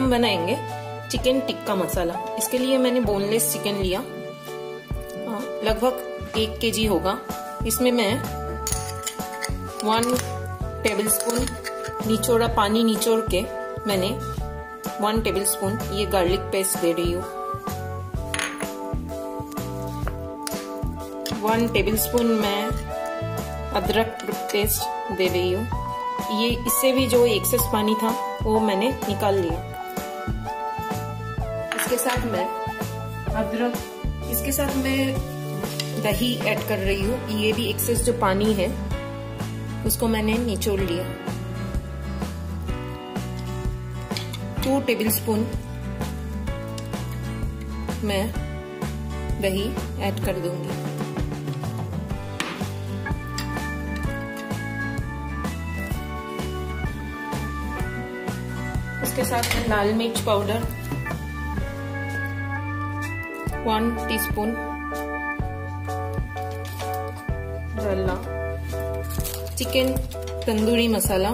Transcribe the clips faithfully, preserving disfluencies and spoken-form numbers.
हम बनाएंगे चिकन टिक्का मसाला। इसके लिए मैंने बोनलेस चिकन लिया, लगभग एक केजी होगा। इसमें मैं वन टेबल स्पून निचोड़ा पानी निचोड़ के मैंने वन टेबल स्पून ये गार्लिक पेस्ट दे रही हूँ। वन टेबल स्पून मैं अदरक पेस्ट दे रही हूँ। ये इससे भी जो एक्सेस पानी था वो मैंने निकाल लिया। इसके साथ मैं अदरक इसके साथ मैं दही ऐड कर रही हूँ। ये भी एक्सेस जो पानी है उसको मैंने निचोड़ लिया। टू टेबल स्पून मैं दही ऐड कर दूंगी। इसके साथ में लाल मिर्च पाउडर वन टीस्पून डालना, चिकन तंदूरी मसाला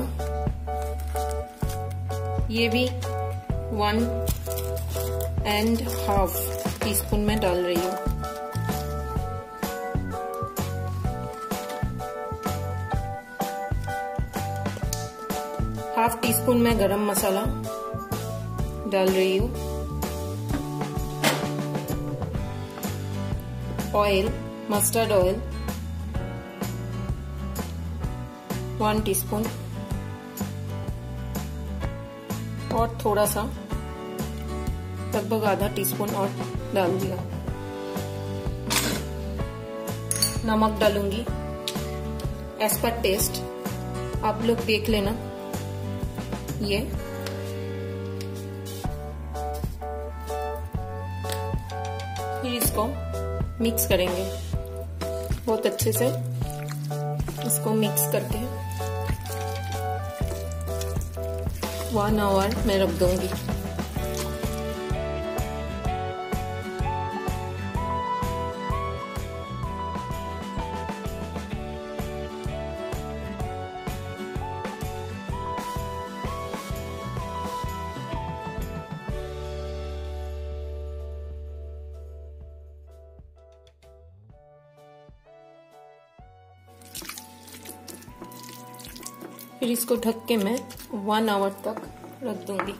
ये भी one and half teaspoon में डाल रही हूँ। हाफ टी स्पून में गरम मसाला डाल रही हूँ। Oil, mustard oil one teaspoon और थोड़ा सा लगभग आधा टीस्पून और डाल दिया। नमक डालूंगी एज पर टेस्ट, आप लोग देख लेना। ये फिर इसको मिक्स करेंगे बहुत अच्छे से। इसको मिक्स करके वन आवर मैं रख दूंगी। फिर इसको ढक के मैं वन आवर तक रख दूंगी।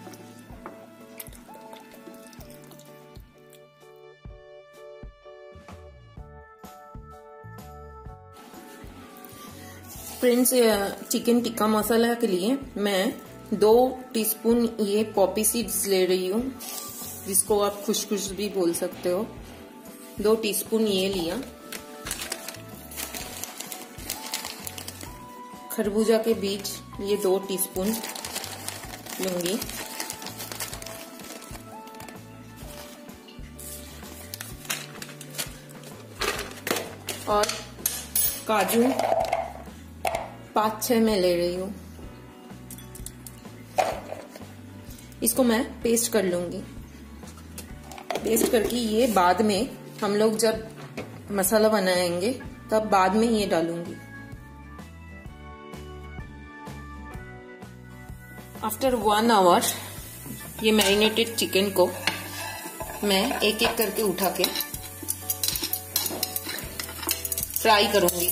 फ्रेंड्स, चिकन टिक्का मसाला के लिए मैं दो टीस्पून ये पॉपी सीड्स ले रही हूँ, जिसको आप खुशखुश भी बोल सकते हो। दो टीस्पून ये लिया। खरबूजा के बीज ये दो टीस्पून लूंगी। और काजू पाँच छह में ले रही हूँ। इसको मैं पेस्ट कर लूंगी। पेस्ट करके ये बाद में हम लोग जब मसाला बनाएंगे तब बाद में ये डालूंगी। आफ्टर वन आवर ये मैरिनेटेड चिकन को मैं एक एक करके उठा के फ्राई करूंगी।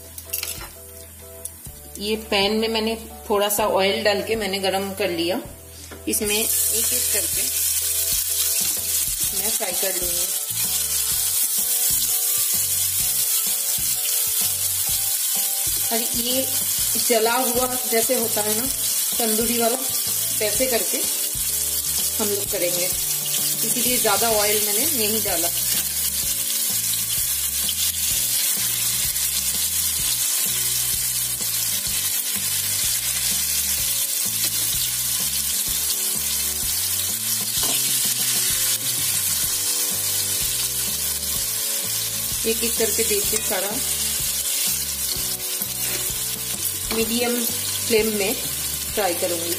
ये पैन में मैंने थोड़ा सा ऑयल डाल के मैंने गरम कर लिया। इसमें एक एक करके मैं फ्राई कर लूंगी। और ये जला हुआ जैसे होता है ना तंदूरी वाला, वैसे करके हम लोग करेंगे, इसीलिए ज्यादा ऑयल मैंने नहीं डाला। एक एक करके देखिए, सारा मीडियम फ्लेम में फ्राई करूंगी।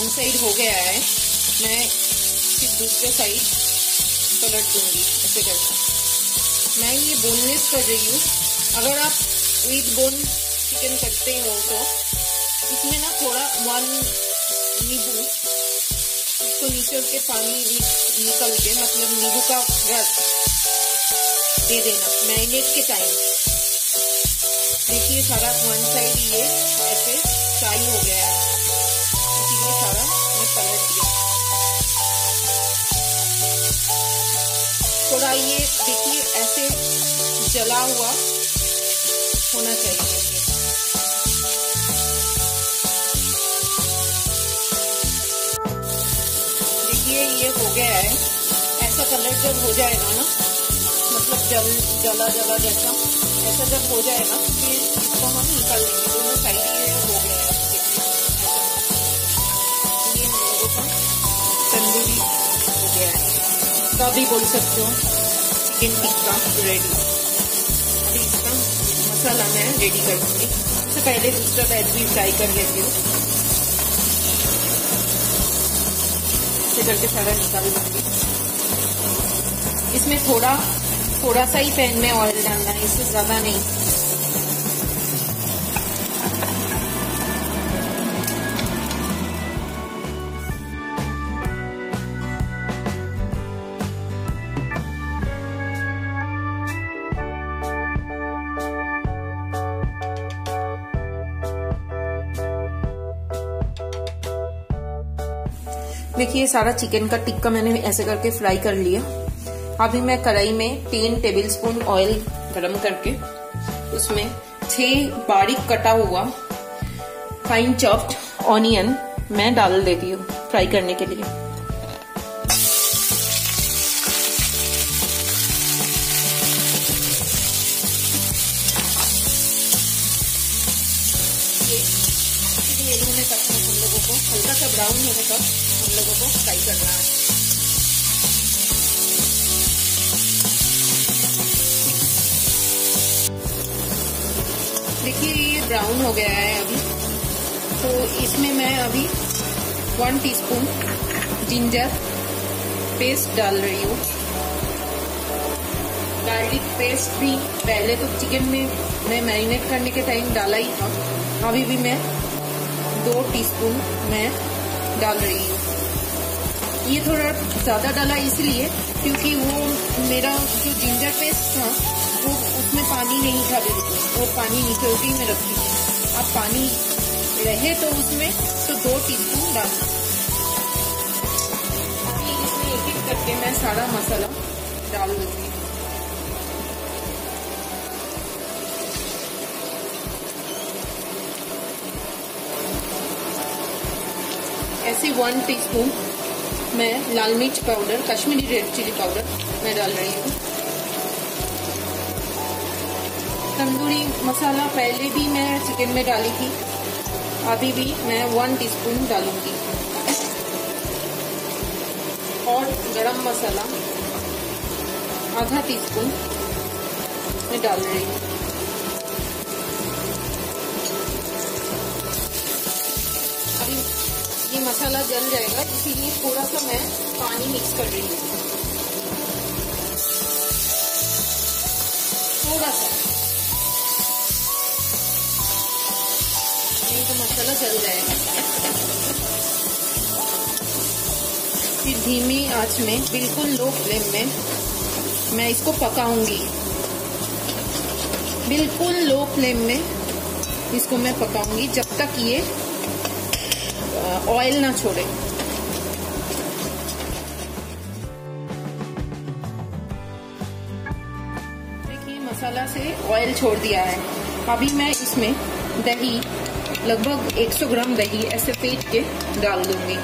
वन साइड हो गया है, मैं फिर दूसरे साइड पलट दूंगी ऐसे करके। मैं ये बोनलेस कर रही हूँ। अगर आप विद बोन चिकन करते हो तो इसमें ना थोड़ा वन नींबू इसको निचोड़ के पानी निकल के, मतलब नींबू का रस दे देना मैरिनेट के टाइम। देखिए सारा वन साइड ये ऐसे फ्राई हो गया है, इसीलिए सारा मैं पलट दिया। थोड़ा ये देखिए ऐसे जला हुआ होना चाहिए। देखिए ये हो गया है, ऐसा कलर जब हो जाएगा ना, मतलब जल जला जला जैसा ऐसा जब हो जाएगा फिर इसको हम निकाल लेंगे। दोनों साइड ये हो गया है। ये हम लोगों का तंदूरी हो गया है, इसका भी बोल सकते हो चिकन टिक्का रेडी। अभी इसका मसाला मैं रेडी कर दूंगी। इससे पहले दूसरा बैच भी फ्राई कर लेती हूँ, ऐसे करके सारा निकाल दूंगी। इसमें थोड़ा थोड़ा सा ही पैन में ऑयल डालना है, इससे ज्यादा नहीं। देखिए सारा चिकन का टिक्का मैंने ऐसे करके फ्राई कर लिया। अभी मैं कढ़ाई में तीन टेबलस्पून ऑयल गरम करके उसमें छह बारीक कटा हुआ फाइन चॉप्ड ऑनियन मैं डाल देती हूँ फ्राई करने के लिए। ये होने तक हम लोगों को हल्का सा ब्राउन होने तक हम लोगों को फ्राई करना है। देखिए ये ब्राउन हो गया है अभी, तो इसमें मैं अभी वन टीस्पून जिंजर पेस्ट डाल रही हूँ। गार्लिक पेस्ट भी पहले तो चिकन में मैं मैरिनेट करने के टाइम डाला ही था, अभी भी मैं दो टीस्पून मैं डाल रही हूँ। ये थोड़ा ज्यादा डाला इसलिए क्योंकि वो मेरा जो जिंजर पेस्ट था वो उसमें पानी नहीं था बिल्कुल, वो पानी निचोड़ के मैं रखी थी। अब पानी रहे तो उसमें तो दो टीस्पून डालना। अभी इसमें एक एक करके मैं सारा मसाला डाल दूंगी। ऐसे वन टीस्पून मैं लाल मिर्च powder, Kashmiri red chilli powder मैं डाल रही हूँ। तंदूरी मसाला पहले भी मैं चिकन में डाली थी, अभी भी मैं वन टीस्पून डालूंगी। और गरम मसाला आधा टीस्पून मैं डाल रही हूँ। अभी ये मसाला जल जाएगा, इसीलिए थोड़ा सा मैं पानी मिक्स कर रही हूँ, थोड़ा सा, नहीं तो मसाला जल जाएगा। फिर धीमी आंच में बिल्कुल लो फ्लेम में मैं इसको पकाऊंगी। बिल्कुल लो फ्लेम में इसको मैं पकाऊंगी जब तक ये ऑयल ना छोड़े। देखिए मसाला से ऑयल छोड़ दिया है। अभी मैं इसमें दही, लगभग एक सौ ग्राम दही ऐसे फेंट के डाल दूंगी।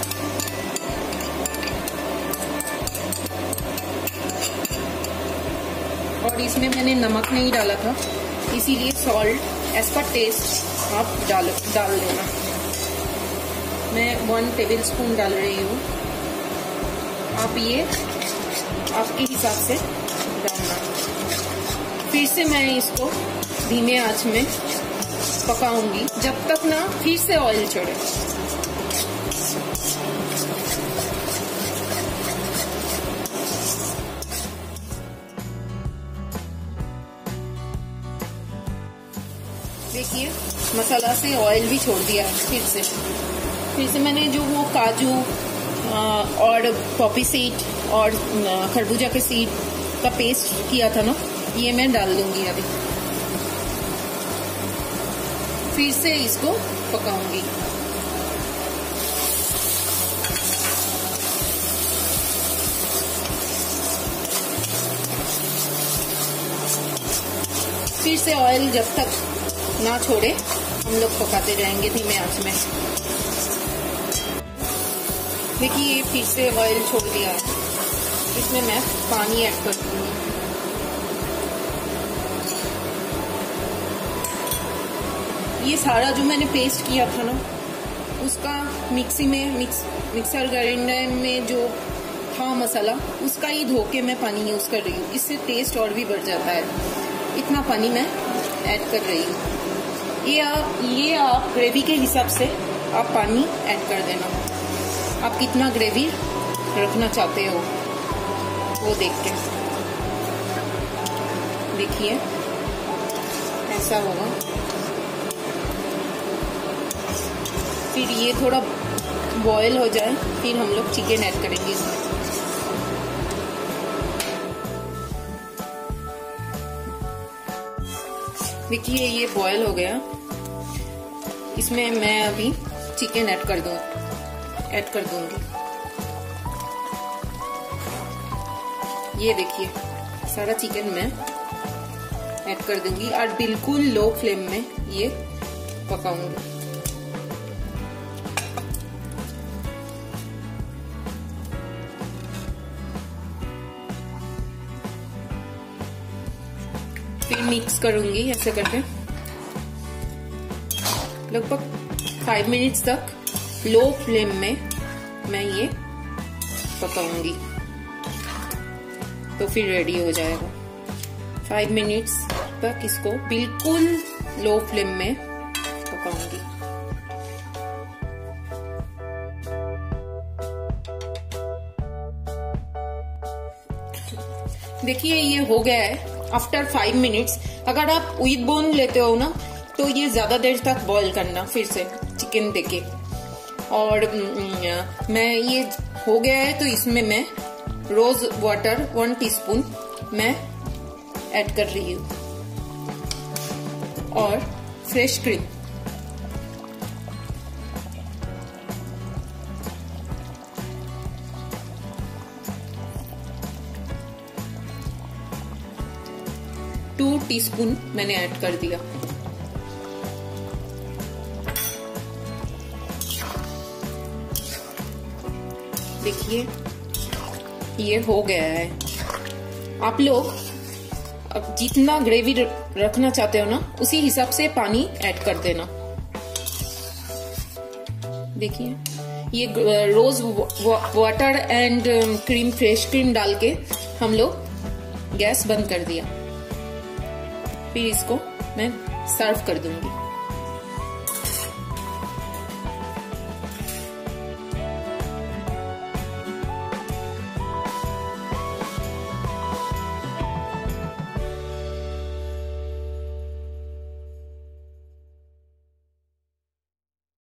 और इसमें मैंने नमक नहीं डाला था, इसीलिए सॉल्ट एज पर टेस्ट आप डाल डाल देना। मैं वन टेबल स्पून डाल रही हूँ, आप ये आपके हिसाब से डालना। फिर से मैं इसको धीमे आंच में पकाऊंगी जब तक ना फिर से ऑयल छोड़े। मसाला से ऑयल भी छोड़ दिया है। फिर से फिर से मैंने जो वो काजू और पॉपी सीड और खरबूजा के सीड का पेस्ट किया था ना, ये मैं डाल दूंगी अभी। फिर से इसको पकाऊंगी। फिर से ऑयल जब तक ना छोड़े हम लोग पकाते जाएंगे धीमे आंच में। देखिए फिर से ऑयल छोड़ दिया है, इसमें मैं पानी ऐड कर दूंगी। ये सारा जो मैंने पेस्ट किया था ना, उसका मिक्सी में मिक्स मिक्सर ग्राइंडर में जो था मसाला, उसका ही धो के मैं पानी यूज कर रही हूँ। इससे टेस्ट और भी बढ़ जाता है। इतना पानी मैं ऐड कर रही हूँ। ये आप ये आप ग्रेवी के हिसाब से आप पानी ऐड कर देना। आप कितना ग्रेवी रखना चाहते हो वो देख के। देखिए ऐसा होगा। फिर ये थोड़ा बॉयल हो जाए, फिर हम लोग चिकन ऐड करेंगे इसमें। देखिए ये बॉयल हो गया। इसमें मैं अभी चिकन ऐड कर दूँ ऐड कर दूंगी। ये देखिए सारा चिकन मैं ऐड कर दूंगी और बिल्कुल लो फ्लेम में ये पकाऊंगी। फिर मिक्स करूंगी ऐसे करके लगभग फाइव मिनट्स तक लो फ्लेम में मैं ये पकाऊंगी, तो फिर रेडी हो जाएगा। फाइव मिनट्स तक इसको बिल्कुल लो फ्लेम में पकाऊंगी। देखिए ये हो गया है आफ्टर फाइव मिनट्स। अगर आप विद बोन लेते हो ना, तो ये ज्यादा देर तक बॉईल करना फिर से चिकन देके। और मैं ये हो गया है तो इसमें मैं रोज वाटर वन टीस्पून मैं ऐड कर रही हूँ और फ्रेश क्रीम। टू टीस्पून मैंने ऐड कर दिया। देखिए ये हो गया है। आप लोग अब जितना ग्रेवी रखना चाहते हो ना, उसी हिसाब से पानी ऐड कर देना। देखिए ये rose water and cream fresh cream डाल के हम लोग गैस बंद कर दिया। फिर इसको मैं सर्व कर दूंगी।